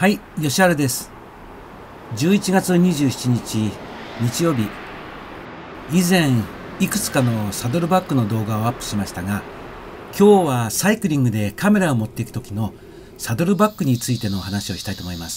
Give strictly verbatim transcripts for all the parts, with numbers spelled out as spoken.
はい、吉原です。じゅういちがつにじゅうしちにち、日曜日。以前、いくつかのサドルバッグの動画をアップしましたが、今日はサイクリングでカメラを持っていく時のサドルバッグについての話をしたいと思います。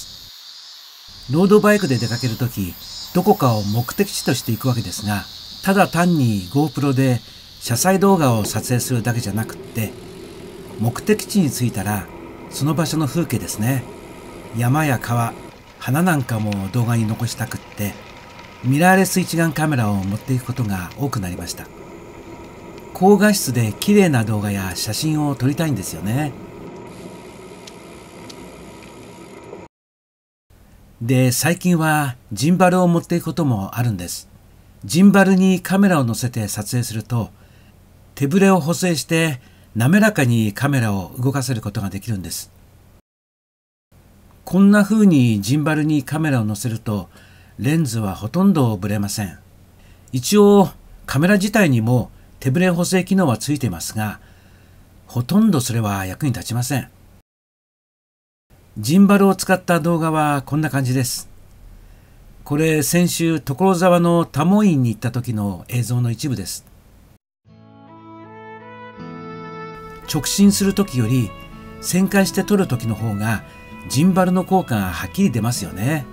ロードバイクで出かける時、どこかを目的地として行くわけですが、ただ単に GoPro で車載動画を撮影するだけじゃなくって、目的地に着いたらその場所の風景ですね。山や川、花なんかも動画に残したくって、ミラーレス一眼カメラを持っていくことが多くなりました。高画質で綺麗な動画や写真を撮りたいんですよね。で、最近はジンバルを持っていくこともあるんです。ジンバルにカメラを乗せて撮影すると、手ぶれを補正して滑らかにカメラを動かせることができるんです。こんな風にジンバルにカメラを乗せるとレンズはほとんどブレません。一応カメラ自体にも手ブレ補正機能はついていますが、ほとんどそれは役に立ちません。ジンバルを使った動画はこんな感じです。これ先週所沢の多聞院に行った時の映像の一部です。直進する時より旋回して撮る時の方がジンバルの効果がはっきり出ますよね。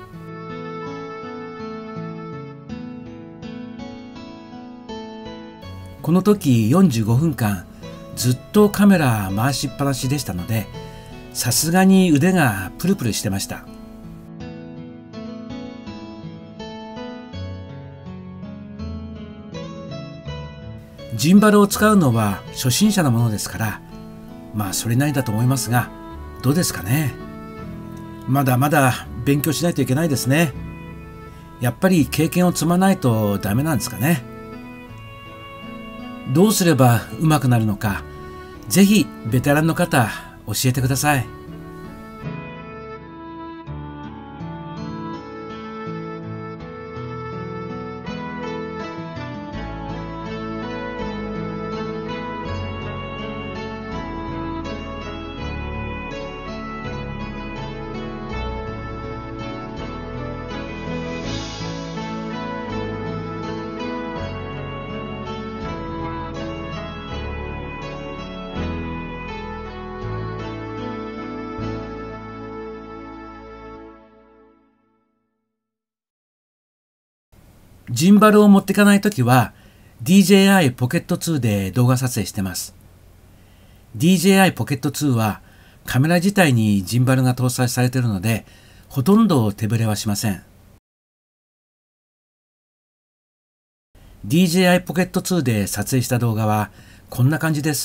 この時よんじゅうごふんかんずっとカメラ回しっぱなしでしたので、さすがに腕がプルプルしてました。ジンバルを使うのは初心者のものですから、まあそれなりだと思いますが、どうですかね。まだまだ勉強しないといけないですね。やっぱり経験を積まないとダメなんですかね。どうすれば上手くなるのか、ぜひベテランの方教えてください。ジンバルを持っていかないときは ディージェーアイ ポケットツーで動画撮影してます。ディージェーアイ ポケットツーはカメラ自体にジンバルが搭載されているので、ほとんど手ぶれはしません。ディージェーアイ ポケットツーで撮影した動画はこんな感じです。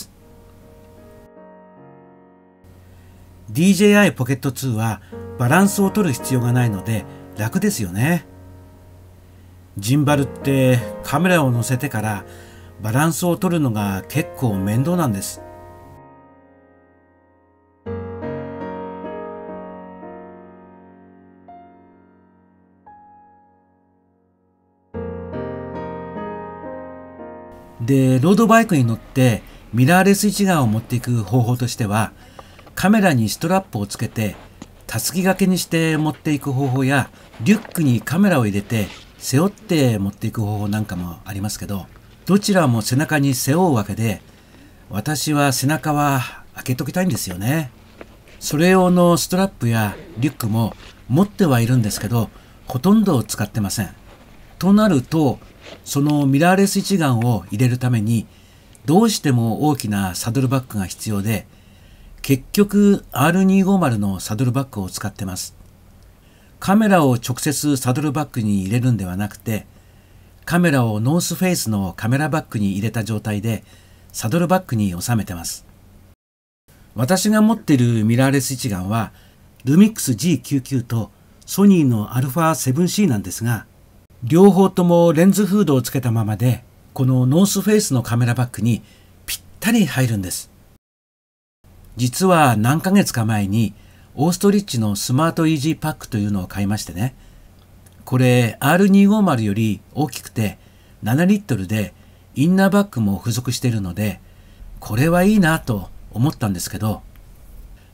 ディージェーアイ ポケットツーはバランスを取る必要がないので楽ですよね。ジンバルってカメラを乗せてからバランスを取るのが結構面倒なんです。で、ロードバイクに乗ってミラーレス一眼を持っていく方法としては、カメラにストラップをつけてたすき掛けにして持っていく方法や、リュックにカメラを入れて背負って持っていく方法なんかもありますけど、どちらも背中に背負うわけで、私は背中は開けときたいんですよね。それ用のストラップやリュックも持ってはいるんですけど、ほとんど使ってません。となると、そのミラーレス一眼を入れるためにどうしても大きなサドルバッグが必要で、結局 アールにひゃくごじゅう のサドルバッグを使ってます。カメラを直接サドルバッグに入れるんではなくて、カメラをノースフェイスのカメラバッグに入れた状態でサドルバッグに収めてます。私が持っているミラーレス一眼はルミックス ジーきゅうじゅうきゅう とソニーの アルファセブンシー なんですが、両方ともレンズフードをつけたままで、このノースフェイスのカメラバッグにぴったり入るんです。実は何ヶ月か前にオーストリッチのスマートイージーパックというのを買いましてね。これ アールにひゃくごじゅう より大きくてななリットルでインナーバッグも付属しているので、これはいいなと思ったんですけど、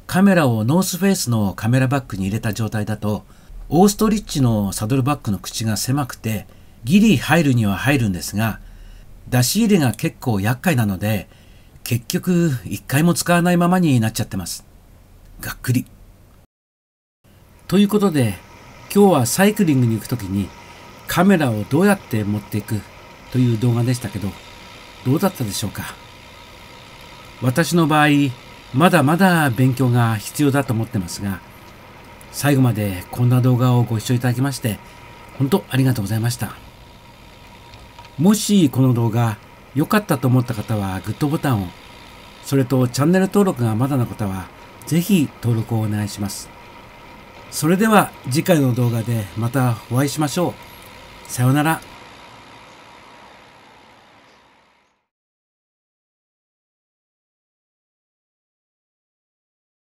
カメラをノースフェイスのカメラバッグに入れた状態だと、オーストリッチのサドルバッグの口が狭くてギリ入るには入るんですが、出し入れが結構厄介なので結局一回も使わないままになっちゃってます。がっくり。ということで今日はサイクリングに行くときにカメラをどうやって持っていくという動画でしたけど、どうだったでしょうか。私の場合まだまだ勉強が必要だと思ってますが、最後までこんな動画をご視聴いただきまして本当ありがとうございました。もしこの動画良かったと思った方はグッドボタンを、それとチャンネル登録がまだの方はぜひ登録をお願いします。それでは次回の動画でまたお会いしましょう。さようなら。